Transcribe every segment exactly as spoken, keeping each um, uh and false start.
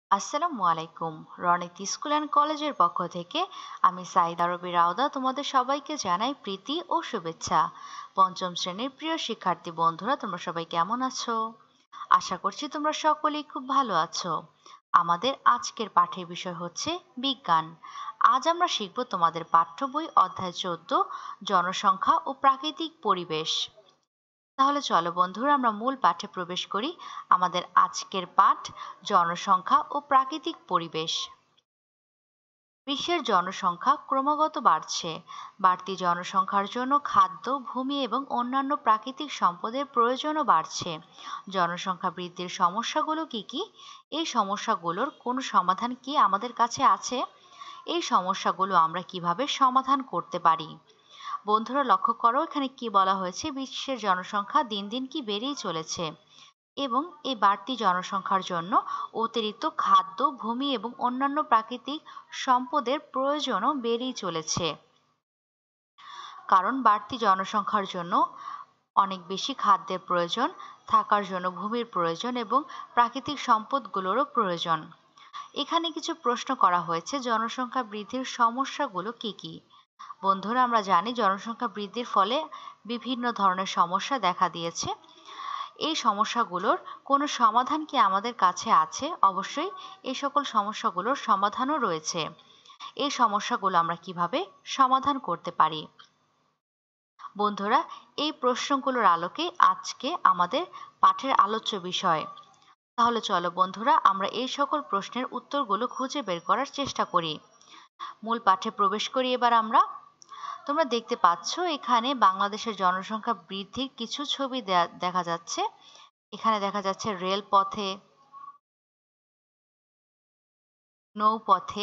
আসসালামু আলাইকুম। Ronit school and কলেজের পক্ষ থেকে আমি সাইদ আরবি রাউদা তোমাদের সবাইকে জানাই প্রীতি ও শুভেচ্ছা। পঞ্চম শ্রেণীর প্রিয় শিক্ষার্থী বন্ধুরা, তোমরা সবাই কেমন আছো? আশা করছি তোমরা সকলেই খুব ভালো আছো। আমাদের আজকের পাঠের বিষয় হচ্ছে বিজ্ঞান। আজ আমরা শিখব তোমাদের পাঠ্য বই অধ্যায় চোদ্দ, জনসংখ্যা ও প্রাকৃতিক পরিবেশ। তাহলে চলো বন্ধুরা, আমরা মূল পাঠে প্রবেশ করি। আমাদের আজকের পাঠ জনসংখ্যা ও প্রাকৃতিক পরিবেশ। বিশ্বের জনসংখ্যা ক্রমাগত বাড়ছে। বাড়তি জনসংখ্যার জন্য খাদ্য, ভূমি এবং অন্যান্য প্রাকৃতিক সম্পদের প্রয়োজনও বাড়ছে। জনসংখ্যা বৃদ্ধির সমস্যাগুলো কি কি? এই সমস্যাগুলোর কোনো সমাধান কি আমাদের কাছে আছে? এই সমস্যাগুলো আমরা কিভাবে সমাধান করতে পারি? বন্ধুরা লক্ষ্য করো, এখানে কি বলা হয়েছে? বিশ্বের জনসংখ্যা দিন দিন কি বেড়েই চলেছে এবং এই বাড়তি জনসংখ্যার জন্য অতিরিক্ত খাদ্য, ভূমি এবং অন্যান্য প্রাকৃতিক সম্পদের প্রয়োজনও বেড়েই চলেছে। কারণ বাড়তি জনসংখ্যার জন্য অনেক বেশি খাদ্যের প্রয়োজন, থাকার জন্য ভূমির প্রয়োজন এবং প্রাকৃতিক সম্পদগুলোরও প্রয়োজন। এখানে কিছু প্রশ্ন করা হয়েছে, জনসংখ্যা বৃদ্ধির সমস্যাগুলো কি কি? বন্ধুরা, আমরা জানি জনসংখ্যা বৃদ্ধির ফলে বিভিন্ন ধরনের সমস্যা দেখা দিয়েছে। এই সমস্যাগুলোর কোনো সমাধান কি আমাদের কাছে আছে? অবশ্যই এই সকল সমস্যাগুলোর সমাধানও রয়েছে। এই সমস্যাগুলো আমরা কিভাবে সমাধান করতে পারি? বন্ধুরা, এই প্রশ্নগুলোর আলোকে আজকে আমাদের পাঠের আলোচ্য বিষয়। তাহলে চলো বন্ধুরা, আমরা এই সকল প্রশ্নের উত্তরগুলো খুঁজে বের করার চেষ্টা করি। মূল পাঠে প্রবেশ করি এবার আমরা। তোমরা দেখতে পাচ্ছ এখানে বাংলাদেশের জনসংখ্যা বৃদ্ধির কিছু ছবি দেখা যাচ্ছে। এখানে দেখা যাচ্ছে রেলপথে, নৌপথে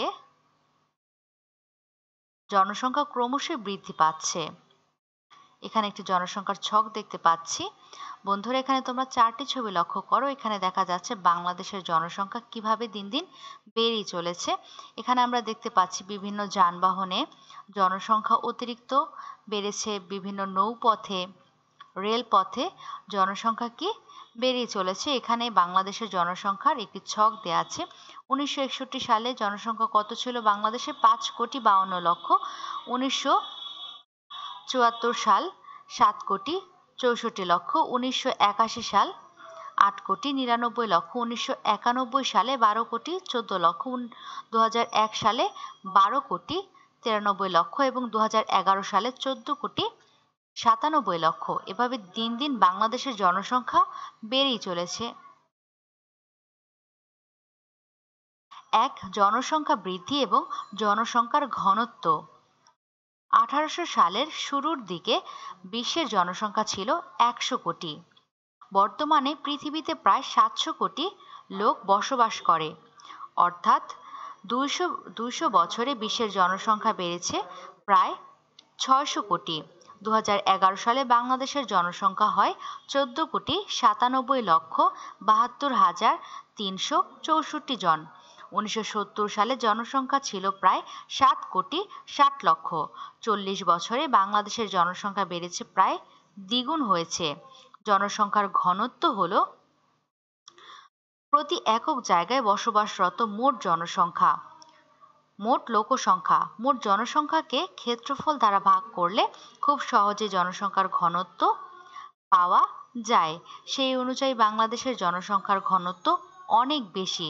জনসংখ্যা ক্রমশই বৃদ্ধি পাচ্ছে। এখানে একটি জনসংখ্যার ছক দেখতে পাচ্ছি। বন্ধুরা, এখানে তোমরা চারটি ছবি লক্ষ্য করো। এখানে দেখা যাচ্ছে বাংলাদেশের জনসংখ্যা কিভাবে দিন দিন বেড়েই চলেছে। এখানে আমরা দেখতে পাচ্ছি বিভিন্ন যানবাহনে জনসংখ্যা অতিরিক্ত বেড়েছে, বিভিন্ন নৌপথে, রেলপথে জনসংখ্যা কি বেড়েই চলেছে। এখানে বাংলাদেশের জনসংখ্যার একটি ছক দেয়া আছে। উনিশশো একষট্টি সালে জনসংখ্যা কত ছিল বাংলাদেশে? পাঁচ কোটি বাউন্ন লক্ষ। উনিশশো চুয়াত্তর সাল সাত কোটি চৌষট্টি লক্ষ। উনিশশো একাশি সাল আট কোটি নিরানব্বই লক্ষ। উনিশশো একানব্বই সালে বারো কোটি চোদ্দ লক্ষ। দু হাজার এক সালে বারো কোটি তিরানব্বই লক্ষ এবং দু হাজার এগারো সালে চোদ্দ কোটি সাতানব্বই লক্ষ। এভাবে দিন দিন বাংলাদেশের জনসংখ্যা বেড়েই চলেছে। এক, জনসংখ্যা বৃদ্ধি এবং জনসংখ্যার ঘনত্ব। আঠারোশো সালের শুরুর দিকে বিশ্বের জনসংখ্যা ছিল একশো কোটি। বর্তমানে পৃথিবীতে প্রায় সাতশো কোটি লোক বসবাস করে, অর্থাৎ দুইশো দুইশো বছরে বিশ্বের জনসংখ্যা বেড়েছে প্রায় ছয়শো কোটি। দু হাজার এগারো সালে বাংলাদেশের জনসংখ্যা হয় চোদ্দ কোটি সাতানব্বই লক্ষ বাহাত্তর হাজার তিনশো চৌষট্টি জন। উনিশশো সত্তর সালে জনসংখ্যা ছিল প্রায় সাত কোটি ষাট লক্ষ। চল্লিশ বছরে বাংলাদেশের জনসংখ্যা বেড়েছে প্রায় দ্বিগুণ হয়েছে। জনসংখ্যার ঘনত্ব হলো প্রতি একক জায়গায় বসবাসরত মোট জনসংখ্যা, মোট লোকসংখ্যা। মোট জনসংখ্যাকে ক্ষেত্রফল দ্বারা ভাগ করলে খুব সহজে জনসংখ্যার ঘনত্ব পাওয়া যায়। সেই অনুযায়ী বাংলাদেশের জনসংখ্যার ঘনত্ব অনেক বেশি।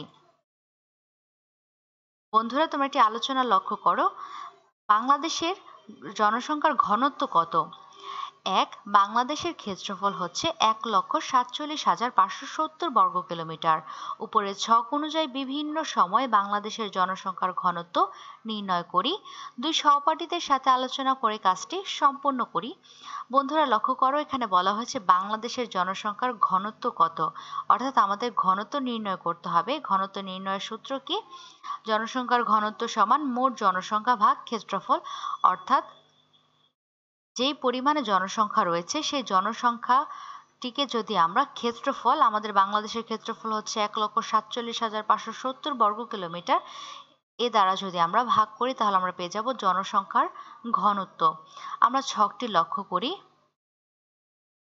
বন্ধুরা, তোমরা একটি আলোচনা লক্ষ্য করো, বাংলাদেশের জনসংখ্যার ঘনত্ব কত? এক, বাংলাদেশের ক্ষেত্রফল হচ্ছে এক লক্ষ সাতচল্লিশ হাজার পাঁচশো সত্তর বর্গ কিলোমিটার। উপরের ছক অনুযায়ী বিভিন্ন সময়ে বাংলাদেশের জনসংখ্যার ঘনত্ব নির্ণয় করি। দুই সহপাঠীদের সাথে আলোচনা করে কাজটি সম্পন্ন করি। বন্ধুরা লক্ষ্য করো, এখানে বলা হয়েছে বাংলাদেশের জনসংখ্যার ঘনত্ব কত, অর্থাৎ আমাদের ঘনত্ব নির্ণয় করতে হবে। ঘনত্ব নির্ণয়ের সূত্র কি? জনসংখ্যার ঘনত্ব সমান মোট জনসংখ্যা ভাগ ক্ষেত্রফল, অর্থাৎ যেই পরিমাণে জনসংখ্যা রয়েছে সেই জনসংখ্যাটিকে যদি আমরা ক্ষেত্রফল, আমাদের বাংলাদেশের ক্ষেত্রফল হচ্ছে এক লক্ষ সাতচল্লিশ হাজার পাঁচশো সত্তর বর্গ কিলোমিটার, এ দ্বারা যদি আমরা ভাগ করি তাহলে আমরা পেয়ে যাব জনসংখ্যার ঘনত্ব। আমরা ছকটি লক্ষ্য করি।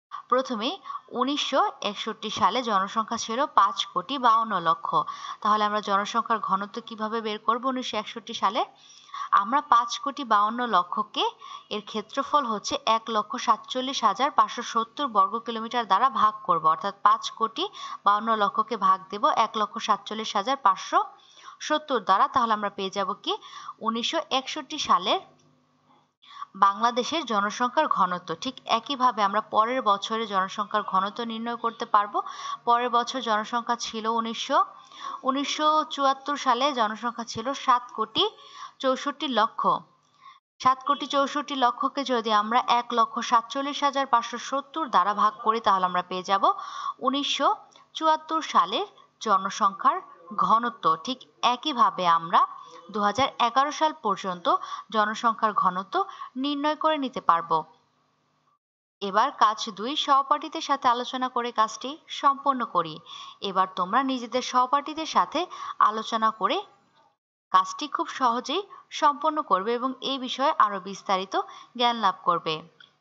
প্রথমে উনিশশো একষট্টি সালে জনসংখ্যা ছিল পাঁচ কোটি বাউন্ন লক্ষ। তাহলে আমরা জনসংখ্যার ঘনত্ব কিভাবে বের করব? উনিশশো একষট্টি সালে আমরা পাঁচ কোটি বাউন্ন লক্ষকে এর ক্ষেত্রফল হচ্ছে এক লক্ষ সাতচল্লিশ হাজার পাঁচশো সত্তর বর্গ কিলোমিটার দ্বারা ভাগ করব, অর্থাৎ পাঁচ কোটি বাউন্ন লক্ষকে ভাগ দেব এক লক্ষ সাতচল্লিশ হাজার পাঁচশো সত্তর দ্বারা। তাহলে আমরা পেয়ে যাব কি উনিশশো একষট্টি সালের বাংলাদেশের জনসংখ্যার ঘনত্ব। ঠিক একইভাবে আমরা পরের বছরের জনসংখ্যার ঘনত্ব নির্ণয় করতে পারবো। পরের বছর জনসংখ্যা ছিল উনিশশো উনিশশো চুয়াত্তর সালে জনসংখ্যা ছিল সাত কোটি চৌষট্টি লক্ষ। সাত কোটি চৌষট্টি লক্ষকে যদি আমরা এক লক্ষ সাতচল্লিশ হাজার পাঁচশো সত্তর দ্বারা ভাগ করি তাহলে আমরা পেয়ে যাব উনিশশো চুয়াত্তর সালের জনসংখ্যার ঘনত্ব। ঠিক একইভাবে আমরা দু হাজার এগারো সাল পর্যন্ত জনসংখ্যার ঘনত্ব নির্ণয় করে নিতে পারবো। এবার কাজ দুই, সহপাঠীদের সাথে আলোচনা করে কাজটি সম্পন্ন করি। এবার তোমরা নিজেদের সহপাঠীদের সাথে আলোচনা করে কাজটি খুব সহজেই সম্পন্ন করবে এবং এই বিষয়ে আরো বিস্তারিত জ্ঞান লাভ করবে।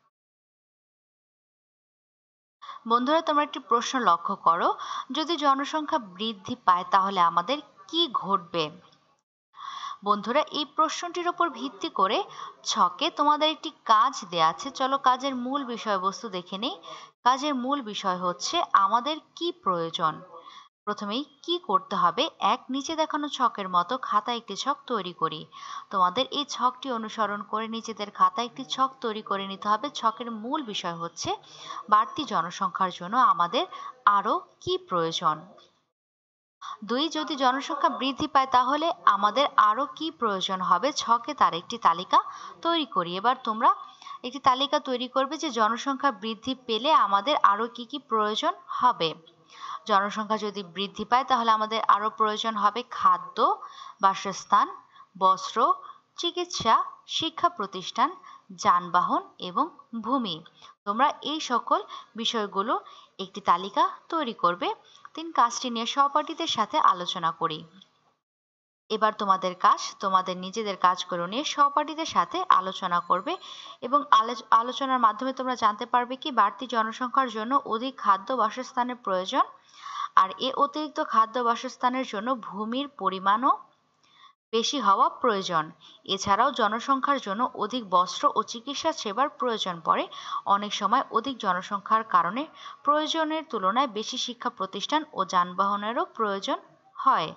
বন্ধুরা, তোমরা একটি প্রশ্ন লক্ষ্য করো, যদি জনসংখ্যা বৃদ্ধি পায় তাহলে আমাদের কি ঘটবে? বন্ধুরা, এই প্রশ্নটির উপর ভিত্তি করে ছকে তোমাদের একটি কাজ দেয়া আছে। চলো কাজের মূল বিষয়বস্তু দেখে নেই। কাজের মূল বিষয় হচ্ছে আমাদের কি প্রয়োজন। প্রথমেই কি করতে হবে, এক, নিচে দেখানো ছকের মতো খাতায় একটি ছক তৈরি করি। তোমাদের এই ছকটি অনুসরণ করে নিজেদের খাতায় একটি ছক তৈরি করে নিতে হবে। ছকের মূল বিষয় হচ্ছে বাড়তি জনসংখ্যার জন্য আমাদের আরো কি প্রয়োজন। দুই, যদি জনসংখ্যা বৃদ্ধি পায় তাহলে আমাদের আরো কি প্রয়োজন হবে। ছকে তার একটি তালিকা তৈরি করি। এবার তোমরা একটি তালিকা তৈরি করবে যে জনসংখ্যা বৃদ্ধি পেলে আমাদের আরো কি কি প্রয়োজন হবে। জনসংখ্যা যদি বৃদ্ধি পায় তাহলে আমাদের আরো প্রয়োজন হবে খাদ্য, বাসস্থান, বস্ত্র, চিকিৎসা, শিক্ষা প্রতিষ্ঠান, যানবাহন এবং ভূমি। তোমরা এই সকল বিষয়গুলো একটি তালিকা তৈরি করবে। তিন, কাজটি নিয়ে সহপাঠীদের সাথে আলোচনা করি। এবার তোমাদের কাজ তোমাদের নিজেদের কাজগুলো নিয়ে সহপাঠীদের সাথে আলোচনা করবে এবং আলোচনার মাধ্যমে তোমরা জানতে পারবে কি বাড়তি জনসংখ্যার জন্য অধিক খাদ্য বাসস্থানের প্রয়োজন, আর এ অতিরিক্ত খাদ্য বাসস্থানের জন্য ভূমির পরিমাণও বেশি হওয়া প্রয়োজন। এছাড়াও জনসংখ্যার জন্য অধিক বস্ত্র ও চিকিৎসা সেবার প্রয়োজন পড়ে। অনেক সময় অধিক জনসংখ্যার কারণে প্রয়োজনের তুলনায় বেশি শিক্ষা প্রতিষ্ঠান ও যানবাহনেরও প্রয়োজন হয়।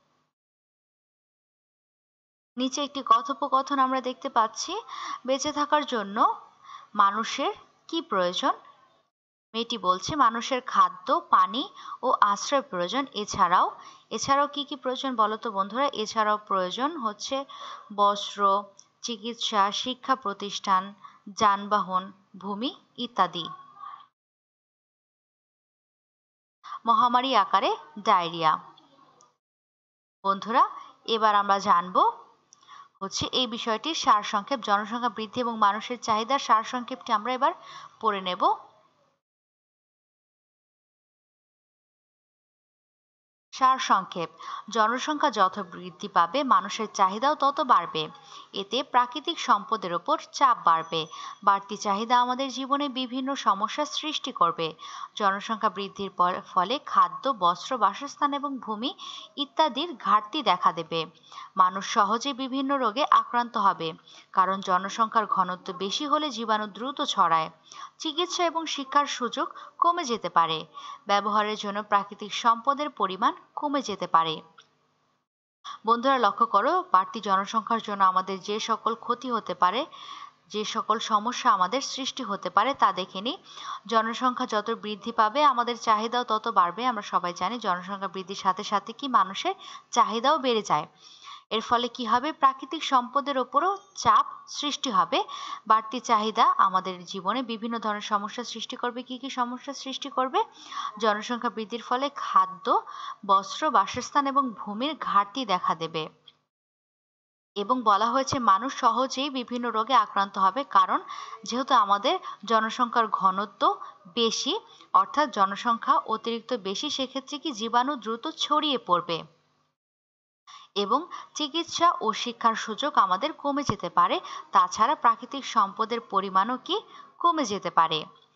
নিচে একটি কথোপকথন আমরা দেখতে পাচ্ছি। বেঁচে থাকার জন্য মানুষের কি প্রয়োজন? মেয়েটি বলছে মানুষের খাদ্য, পানি ও আশ্রয় প্রয়োজন। এছাড়াও এছাড়াও কি কি প্রয়োজন বলো তো বন্ধুরা? এছাড়াও প্রয়োজন হচ্ছে বস্ত্র, চিকিৎসা, শিক্ষা প্রতিষ্ঠান, যানবাহন, ভূমি ইত্যাদি। মহামারী আকারে ডায়রিয়া। বন্ধুরা, এবার আমরা জানবো হচ্ছে এই বিষয়টির সারসংক্ষেপ। জনসংখ্যা বৃদ্ধি এবং মানুষের চাহিদার সারসংক্ষেপটি আমরা এবার পড়ে নেব। সারসংক্ষেপ, জনসংখ্যা যত বৃদ্ধি পাবে মানুষের চাহিদাও তত বাড়বে। এতে প্রাকৃতিক সম্পদের ওপর চাপ বাড়বে। বাড়তি চাহিদা আমাদের জীবনে বিভিন্ন সমস্যার সৃষ্টি করবে। জনসংখ্যা বৃদ্ধির ফলে খাদ্য, বস্ত্র, বাসস্থান এবং ভূমি ইত্যাদির ঘাটতি দেখা দেবে। মানুষ সহজে বিভিন্ন রোগে আক্রান্ত হবে, কারণ জনসংখ্যার ঘনত্ব বেশি হলে জীবাণু দ্রুত ছড়ায়। চিকিৎসা এবং শিক্ষার সুযোগ কমে যেতে পারে। ব্যবহারের জন্য প্রাকৃতিক সম্পদের পরিমাণ কমে যেতে পারে। বন্ধুরা, লক্ষ্য করো বাড়তি জনসংখ্যার জন্য আমাদের যে সকল ক্ষতি হতে পারে, যে সকল সমস্যা আমাদের সৃষ্টি হতে পারে তা দেখে নিই। জনসংখ্যা যত বৃদ্ধি পাবে আমাদের চাহিদাও তত বাড়বে। আমরা সবাই জানি জনসংখ্যা বৃদ্ধির সাথে সাথে কি মানুষের চাহিদাও বেড়ে যায়। এর ফলে কি হবে? প্রাকৃতিক সম্পদের ওপরও চাপ সৃষ্টি হবে। বাড়তি চাহিদা আমাদের জীবনে বিভিন্ন ধরনের সমস্যার সৃষ্টি করবে। কি কি সমস্যার সৃষ্টি করবে? জনসংখ্যা বৃদ্ধির ফলে খাদ্য, বস্ত্র, বাসস্থান এবং ভূমির ঘাটতি দেখা দেবে। এবং বলা হয়েছে মানুষ সহজেই বিভিন্ন রোগে আক্রান্ত হবে, কারণ যেহেতু আমাদের জনসংখ্যার ঘনত্ব বেশি, অর্থাৎ জনসংখ্যা অতিরিক্ত বেশি, সেক্ষেত্রে কি জীবাণু দ্রুত ছড়িয়ে পড়বে এবং চিকিৎসা ও শিক্ষার সুযোগ আমাদের কমে যেতে পারে। তাছাড়া প্রাকৃতিক সম্পদের পরিমাণও কি কমে যেতে পারে।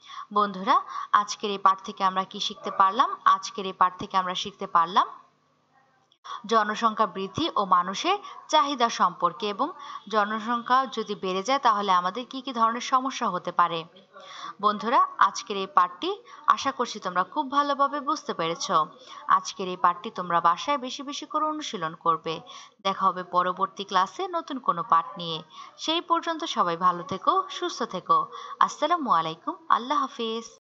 বন্ধুরা, আজকের এই পাঠ থেকে আমরা কি শিখতে পারলাম? আজকের এই পাঠ থেকে আমরা শিখতে পারলাম জনসংখ্যা বৃদ্ধি ও মানুষের চাহিদা সম্পর্কে, এবং জনসংখ্যা যদি বেড়ে যায় তাহলে আমাদের কি কি ধরনের সমস্যা হতে পারে। বন্ধুরা, আজকের এই পাঠটি আশা করছি তোমরা খুব ভালোভাবে বুঝতে পেরেছো। আজকের এই পাঠটি তোমরা বাসায় বেশি বেশি করে অনুশীলন করবে। দেখা হবে পরবর্তী ক্লাসে নতুন কোনো পাঠ নিয়ে। সেই পর্যন্ত সবাই ভালো থেকো, সুস্থ থেকো। আসসালামু আলাইকুম। আল্লাহ হাফিজ।